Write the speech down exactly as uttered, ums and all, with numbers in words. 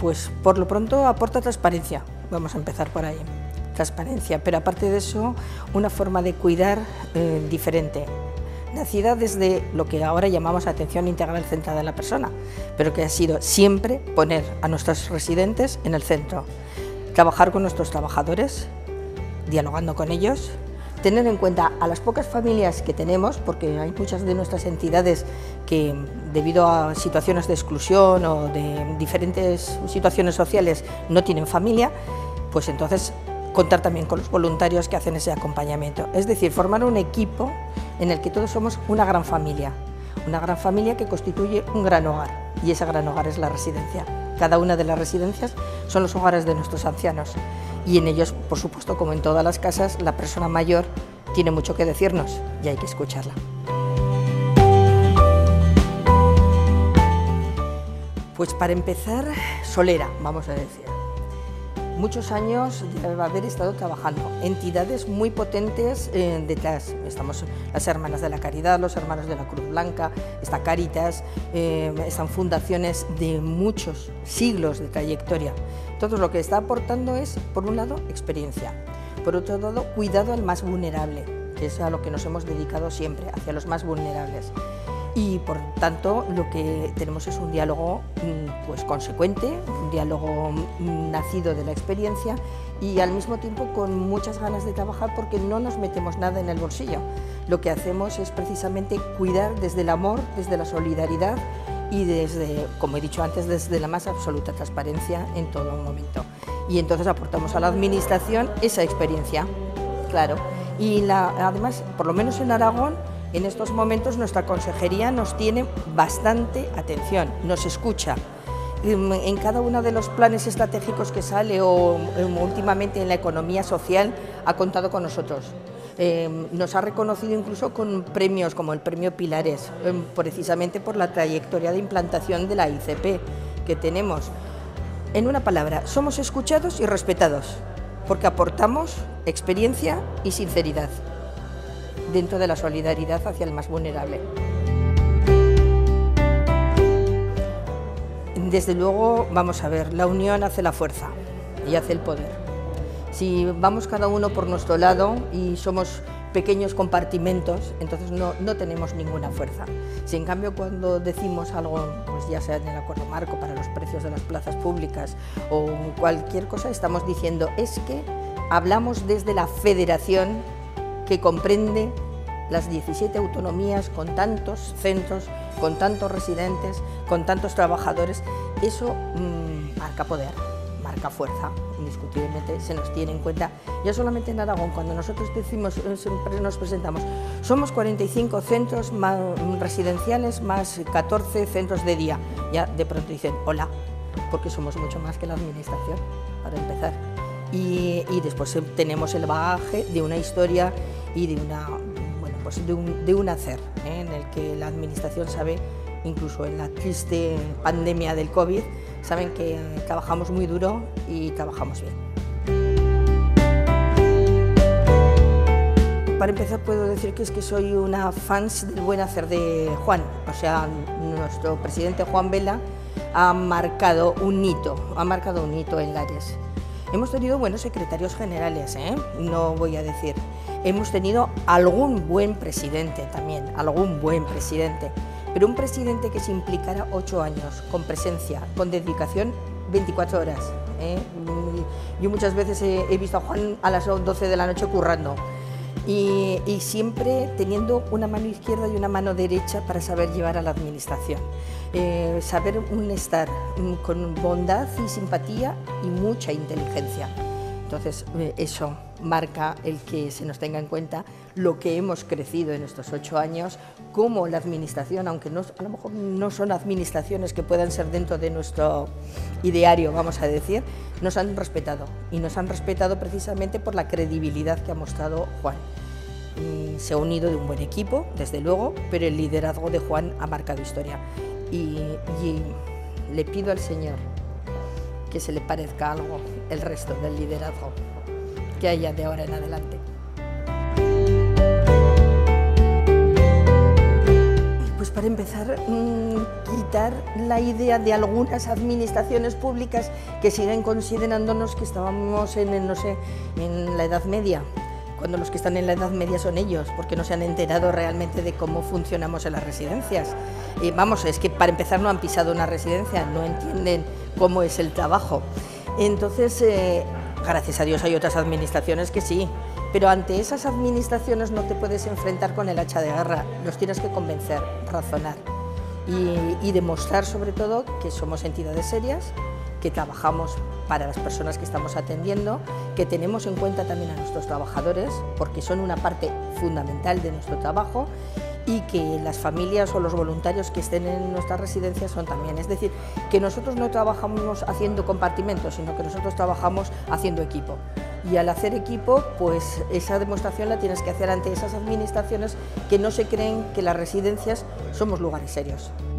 Pues por lo pronto aporta transparencia, vamos a empezar por ahí, transparencia, pero aparte de eso, una forma de cuidar eh, diferente, nacida desde lo que ahora llamamos atención integral centrada en la persona, pero que ha sido siempre poner a nuestros residentes en el centro, trabajar con nuestros trabajadores, dialogando con ellos, tener en cuenta a las pocas familias que tenemos, porque hay muchas de nuestras entidades que debido a situaciones de exclusión o de diferentes situaciones sociales no tienen familia, pues entonces contar también con los voluntarios que hacen ese acompañamiento. Es decir, formar un equipo en el que todos somos una gran familia, una gran familia que constituye un gran hogar, y ese gran hogar es la residencia. Cada una de las residencias son los hogares de nuestros ancianos, y en ellos, por supuesto, como en todas las casas, la persona mayor tiene mucho que decirnos y hay que escucharla. Pues para empezar, solera, vamos a decir. Muchos años de haber estado trabajando, entidades muy potentes eh, detrás. Estamos las Hermanas de la Caridad, los Hermanos de la Cruz Blanca, está Cáritas, eh, están fundaciones de muchos siglos de trayectoria. Entonces lo que está aportando es, por un lado, experiencia, por otro lado, cuidado al más vulnerable, que es a lo que nos hemos dedicado siempre, hacia los más vulnerables. Y por tanto lo que tenemos es un diálogo pues, consecuente, un diálogo nacido de la experiencia y al mismo tiempo con muchas ganas de trabajar porque no nos metemos nada en el bolsillo. Lo que hacemos es precisamente cuidar desde el amor, desde la solidaridad y desde, como he dicho antes, desde la más absoluta transparencia en todo momento. Y entonces aportamos a la administración esa experiencia, claro. Y la, además, por lo menos en Aragón, en estos momentos nuestra consejería nos tiene bastante atención, nos escucha. En cada uno de los planes estratégicos que sale o últimamente en la economía social ha contado con nosotros. Eh, nos ha reconocido incluso con premios como el premio Pilares, eh, precisamente por la trayectoria de implantación de la I C P que tenemos. En una palabra, somos escuchados y respetados porque aportamos experiencia y sinceridad dentro de la solidaridad hacia el más vulnerable. Desde luego, vamos a ver, la unión hace la fuerza y hace el poder. Si vamos cada uno por nuestro lado y somos pequeños compartimentos, entonces no, no tenemos ninguna fuerza. Si en cambio cuando decimos algo, pues ya sea en el acuerdo marco para los precios de las plazas públicas o cualquier cosa, estamos diciendo es que hablamos desde la federación que comprende las diecisiete autonomías con tantos centros, con tantos residentes, con tantos trabajadores. Eso mmm, marca poder, marca fuerza, indiscutiblemente se nos tiene en cuenta. Ya solamente en Aragón, cuando nosotros decimos, siempre nos presentamos, somos cuarenta y cinco centros más residenciales más catorce centros de día, ya de pronto dicen, hola, porque somos mucho más que la administración, para empezar. Y, y después tenemos el bagaje de una historia y de una, bueno, pues de un, de un hacer, ¿eh? En el que la administración sabe, incluso en la triste pandemia del COVID, saben que trabajamos muy duro y trabajamos bien. Para empezar puedo decir que es que soy una fans del buen hacer de Juan, o sea, nuestro presidente Juan Vela ha marcado un hito, ha marcado un hito en Lares. Hemos tenido buenos secretarios generales, ¿eh? No voy a decir. Hemos tenido algún buen presidente también, algún buen presidente, pero un presidente que se implicara ocho años, con presencia, con dedicación, veinticuatro horas. ¿eh? Yo muchas veces he, he visto a Juan a las doce de la noche currando y, y siempre teniendo una mano izquierda y una mano derecha para saber llevar a la administración. Eh, saber un estar con bondad y simpatía y mucha inteligencia. Entonces eso marca el que se nos tenga en cuenta lo que hemos crecido en estos ocho años, cómo la administración, aunque no, a lo mejor no son administraciones que puedan ser dentro de nuestro ideario, vamos a decir, nos han respetado y nos han respetado precisamente por la credibilidad que ha mostrado Juan. Y se ha unido de un buen equipo, desde luego, pero el liderazgo de Juan ha marcado historia. Y, y le pido al Señor que se le parezca algo el resto del liderazgo que haya de ahora en adelante. Pues para empezar, mmm, quitar la idea de algunas administraciones públicas que siguen considerándonos que estábamos en, en, no sé, en la Edad Media, cuando los que están en la Edad Media son ellos, porque no se han enterado realmente de cómo funcionamos en las residencias. Y vamos, es que para empezar no han pisado una residencia, no entienden cómo es el trabajo. Entonces, eh, gracias a Dios hay otras administraciones que sí, pero ante esas administraciones no te puedes enfrentar con el hacha de guerra, los tienes que convencer, razonar y, y demostrar sobre todo que somos entidades serias, que trabajamos para las personas que estamos atendiendo, que tenemos en cuenta también a nuestros trabajadores, porque son una parte fundamental de nuestro trabajo, y que las familias o los voluntarios que estén en nuestras residencias son también. Es decir, que nosotros no trabajamos haciendo compartimentos, sino que nosotros trabajamos haciendo equipo. Y al hacer equipo, pues esa demostración la tienes que hacer ante esas administraciones que no se creen que las residencias somos lugares serios.